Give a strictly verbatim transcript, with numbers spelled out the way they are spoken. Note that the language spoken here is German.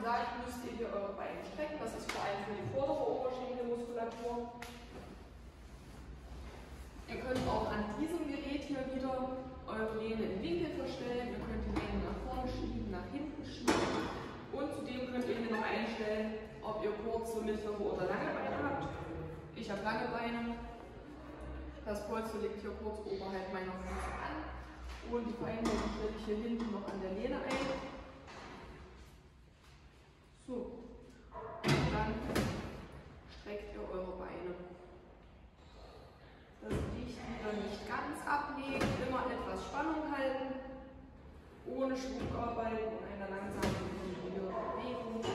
gesagt, müsst ihr hier eure Beine strecken. Das ist vor allem für die vordere Oberschenkelmuskulatur. Ihr könnt auch an diesem Gerät hier wieder eure Lehne im Winkel verstellen. Ihr könnt die Lehne nach vorne schieben, nach hinten schieben. Und zudem könnt ihr hier noch einstellen, ob ihr kurze, mittlere oder lange Beine habt. Ich habe lange Beine. Das Polster liegt hier kurz oberhalb meiner Füße an. Und die Beine stelle ich hier hinten noch an der Lehne ein. So. Und dann streckt ihr eure Beine. Das Gewicht wieder nicht ganz ablegen, immer etwas Spannung halten, ohne Schwung arbeiten, in einer langsamen Bewegung.